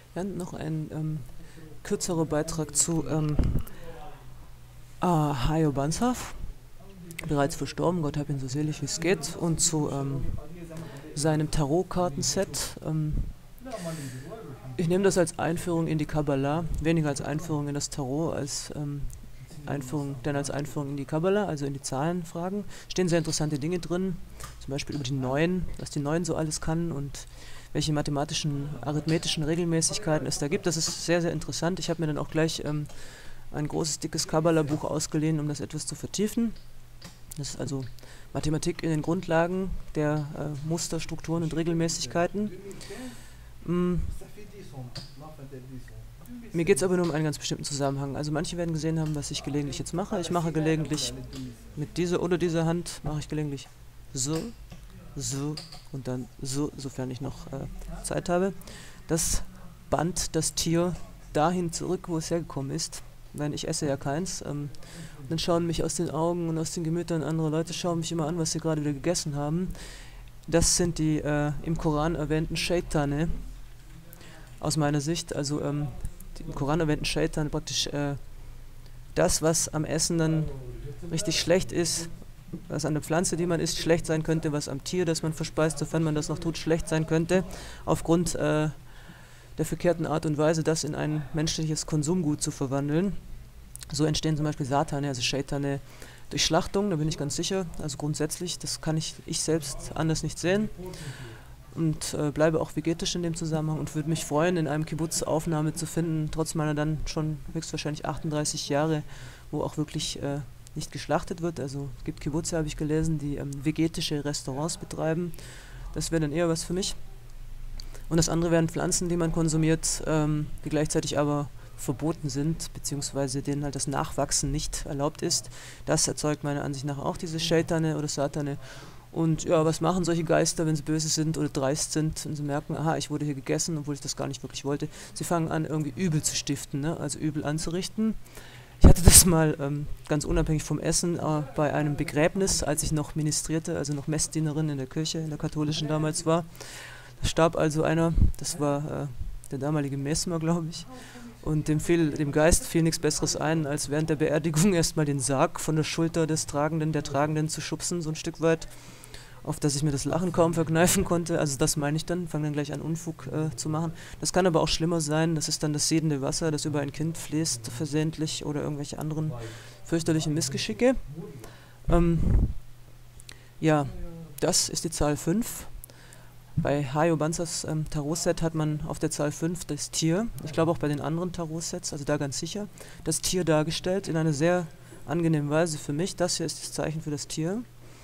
Ja, noch ein kürzerer Beitrag zu Hajo Banzhaf, bereits verstorben, Gott hab ihn so selig wie es geht, und zu seinem Tarotkartenset. Ich nehme das als Einführung in die Kabbalah, weniger als Einführung in das Tarot, als als Einführung in die Kabbalah, also in die Zahlenfragen. Stehen sehr interessante Dinge drin, zum Beispiel über die Neun, was die Neun so alles kann und welche mathematischen, arithmetischen Regelmäßigkeiten es da gibt. Das ist sehr, sehr interessant. Ich habe mir dann auch gleich ein großes, dickes Kabbalah-Buch ausgeliehen, um das etwas zu vertiefen. Das ist also Mathematik in den Grundlagen der Muster, Strukturen und Regelmäßigkeiten. Mir geht es aber nur um einen ganz bestimmten Zusammenhang. Also manche werden gesehen haben, was ich gelegentlich jetzt mache. Ich mache gelegentlich mit dieser oder dieser Hand, mache ich gelegentlich so, so und dann so, sofern ich noch Zeit habe. Das band das Tier dahin zurück, wo es hergekommen ist. Denn ich esse ja keins. Dann schauen mich aus den Augen und aus den Gemütern andere Leute, schauen mich immer an, was sie gerade wieder gegessen haben. Das sind die im Koran erwähnten Shaitane, aus meiner Sicht. Also die im Koran erwähnten Shaitane, praktisch das, was am Essen dann richtig schlecht ist, was an der Pflanze, die man isst, schlecht sein könnte, was am Tier, das man verspeist, sofern man das noch tut, schlecht sein könnte, aufgrund der verkehrten Art und Weise, das in ein menschliches Konsumgut zu verwandeln. So entstehen zum Beispiel Satane, also Shaitane, durch Schlachtung, da bin ich ganz sicher. Also grundsätzlich, das kann ich selbst anders nicht sehen. Und bleibe auch vegetisch in dem Zusammenhang und würde mich freuen, in einem Kibbutz Aufnahme zu finden, trotz meiner dann schon höchstwahrscheinlich 38 Jahre, wo auch wirklich nicht geschlachtet wird. Also es gibt Kibbutze, habe ich gelesen, die vegetische Restaurants betreiben. Das wäre dann eher was für mich. Und das andere wären Pflanzen, die man konsumiert, die gleichzeitig aber verboten sind, beziehungsweise denen halt das Nachwachsen nicht erlaubt ist. Das erzeugt meiner Ansicht nach auch diese Shaitane oder Satane. Und ja, was machen solche Geister, wenn sie böse sind oder dreist sind und sie merken, aha, ich wurde hier gegessen, obwohl ich das gar nicht wirklich wollte. Sie fangen an, irgendwie Übel zu stiften, ne? Also Übel anzurichten. Ich hatte das mal ganz unabhängig vom Essen bei einem Begräbnis, als ich noch ministrierte, also noch Messdienerin in der Kirche, in der katholischen damals war. Da starb also einer, das war der damalige Messmer, glaube ich. Und dem Geist fiel nichts Besseres ein, als während der Beerdigung erstmal den Sarg von der Schulter der Tragenden zu schubsen, so ein Stück weit, auf das ich mir das Lachen kaum verkneifen konnte. Also das meine ich dann, fange dann gleich an, Unfug zu machen. Das kann aber auch schlimmer sein, das ist dann das siedende Wasser, das über ein Kind fließt, versehentlich, oder irgendwelche anderen fürchterlichen Missgeschicke. Ja, das ist die Zahl 5. Bei Hajo Banzhafs Tarot-Set hat man auf der Zahl 5 das Tier, ich glaube auch bei den anderen Tarot-Sets, also da ganz sicher, das Tier dargestellt in einer sehr angenehmen Weise für mich. Das hier ist das Zeichen für das Tier.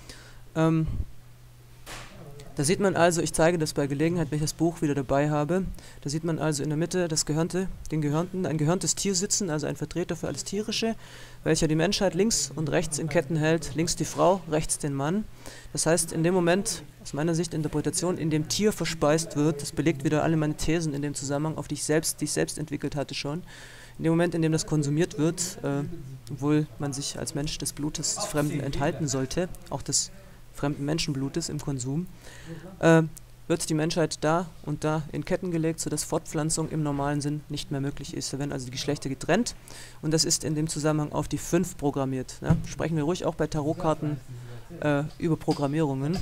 Da sieht man also, ich zeige das bei Gelegenheit, wenn ich das Buch wieder dabei habe, da sieht man also in der Mitte ein gehörntes Tier sitzen, also ein Vertreter für alles Tierische, welcher die Menschheit links und rechts in Ketten hält, links die Frau, rechts den Mann. Das heißt, in dem Moment, aus meiner Sicht Interpretation, in dem Tier verspeist wird, das belegt wieder alle meine Thesen in dem Zusammenhang, die ich selbst entwickelt hatte schon, in dem Moment, in dem das konsumiert wird, obwohl man sich als Mensch des Blutes des Fremden enthalten sollte, auch des fremden Menschenblutes im Konsum, wird die Menschheit da und da in Ketten gelegt, sodass Fortpflanzung im normalen Sinn nicht mehr möglich ist. Da werden also die Geschlechter getrennt und das ist in dem Zusammenhang auf die 5 programmiert. Ja? Sprechen wir ruhig auch bei Tarotkarten über Programmierungen.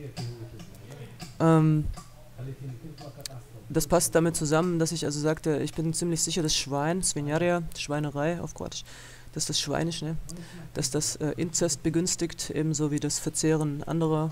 Das passt damit zusammen, dass ich also sagte, ich bin ziemlich sicher, das Schwein, Svinjarja, Schweinerei auf Kroatisch, dass das Schweinisch, ne? Dass das Inzest begünstigt, ebenso wie das Verzehren anderer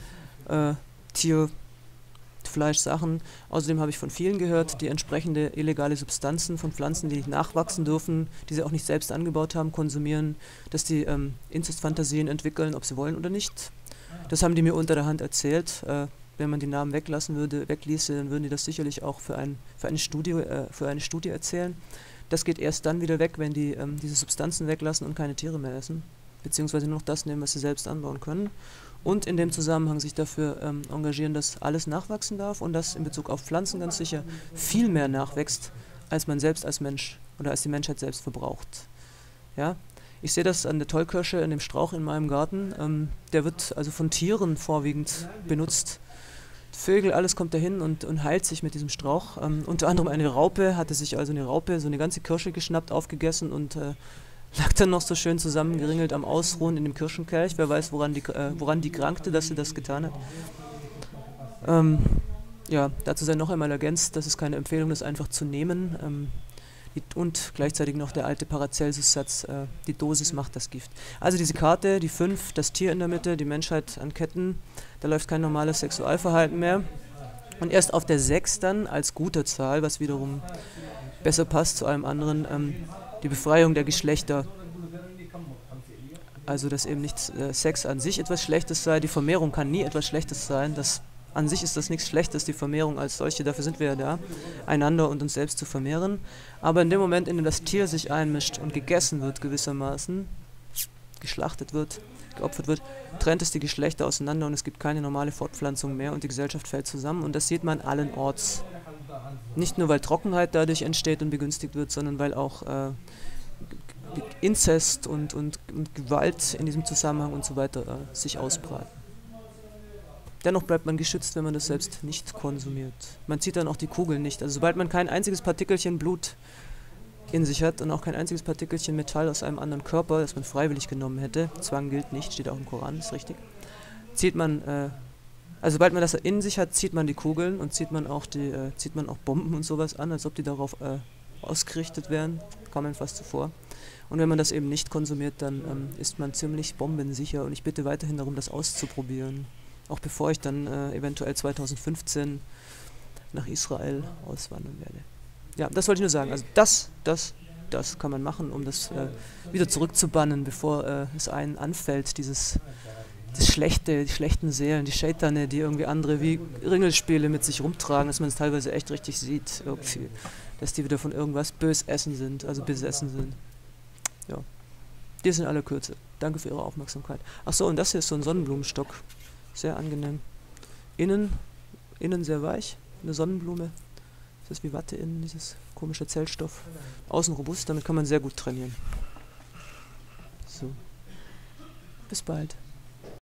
Tierfleischsachen. Außerdem habe ich von vielen gehört, die entsprechende illegale Substanzen von Pflanzen, die nicht nachwachsen dürfen, die sie auch nicht selbst angebaut haben, konsumieren, dass die Inzestfantasien entwickeln, ob sie wollen oder nicht. Das haben die mir unter der Hand erzählt. Wenn man die Namen wegließe, dann würden die das sicherlich auch für eine Studie erzählen. Das geht erst dann wieder weg, wenn die diese Substanzen weglassen und keine Tiere mehr essen, beziehungsweise nur noch das nehmen, was sie selbst anbauen können. Und in dem Zusammenhang sich dafür engagieren, dass alles nachwachsen darf und dass in Bezug auf Pflanzen ganz sicher viel mehr nachwächst, als man selbst als Mensch oder als die Menschheit selbst verbraucht. Ja? Ich sehe das an der Tollkirsche, an dem Strauch in meinem Garten. Der wird also von Tieren vorwiegend benutzt. Vögel, alles kommt dahin und heilt sich mit diesem Strauch. Unter anderem eine Raupe, hatte sich also eine Raupe so eine ganze Kirsche geschnappt, aufgegessen und lag dann noch so schön zusammengeringelt am Ausruhen in dem Kirschenkelch. Wer weiß, woran die krankte, dass sie das getan hat. Ja, dazu sei noch einmal ergänzt, das ist keine Empfehlung, das einfach zu nehmen. Und gleichzeitig noch der alte Paracelsus-Satz, die Dosis macht das Gift. Also diese Karte, die 5, das Tier in der Mitte, die Menschheit an Ketten, da läuft kein normales Sexualverhalten mehr. Und erst auf der 6 dann, als gute Zahl, was wiederum besser passt zu allem anderen, die Befreiung der Geschlechter. Also dass eben nicht Sex an sich etwas Schlechtes sei, die Vermehrung kann nie etwas Schlechtes sein, an sich ist das nichts Schlechtes, die Vermehrung als solche, dafür sind wir ja da, einander und uns selbst zu vermehren. Aber in dem Moment, in dem das Tier sich einmischt und gegessen wird gewissermaßen, geschlachtet wird, geopfert wird, trennt es die Geschlechter auseinander und es gibt keine normale Fortpflanzung mehr und die Gesellschaft fällt zusammen und das sieht man allenorts. Nicht nur, weil Trockenheit dadurch entsteht und begünstigt wird, sondern weil auch Inzest und Gewalt in diesem Zusammenhang und so weiter sich ausbreiten. Dennoch bleibt man geschützt, wenn man das selbst nicht konsumiert. Man zieht dann auch die Kugeln nicht. Also sobald man kein einziges Partikelchen Blut in sich hat und auch kein einziges Partikelchen Metall aus einem anderen Körper, das man freiwillig genommen hätte, Zwang gilt nicht, steht auch im Koran, ist richtig, also sobald man das in sich hat, zieht man die Kugeln und zieht man auch Bomben und sowas an, als ob die darauf ausgerichtet wären, kam einem fast zuvor. Und wenn man das eben nicht konsumiert, dann ist man ziemlich bombensicher und ich bitte weiterhin darum, das auszuprobieren. Auch bevor ich dann eventuell 2015 nach Israel auswandern werde. Ja, das wollte ich nur sagen. Also das kann man machen, um das wieder zurückzubannen, bevor es einen anfällt, die schlechten Seelen, die Shaitane, die irgendwie andere wie Ringelspiele mit sich rumtragen, dass man es teilweise echt richtig sieht, irgendwie, dass die wieder von irgendwas besessen sind. Ja, die sind in aller Kürze. Danke für Ihre Aufmerksamkeit. Achso, und das hier ist so ein Sonnenblumenstock. Sehr angenehm. Innen sehr weich, eine Sonnenblume. Das ist wie Watte innen, dieses komische Zellstoff. Außen robust, damit kann man sehr gut trainieren. So. Bis bald.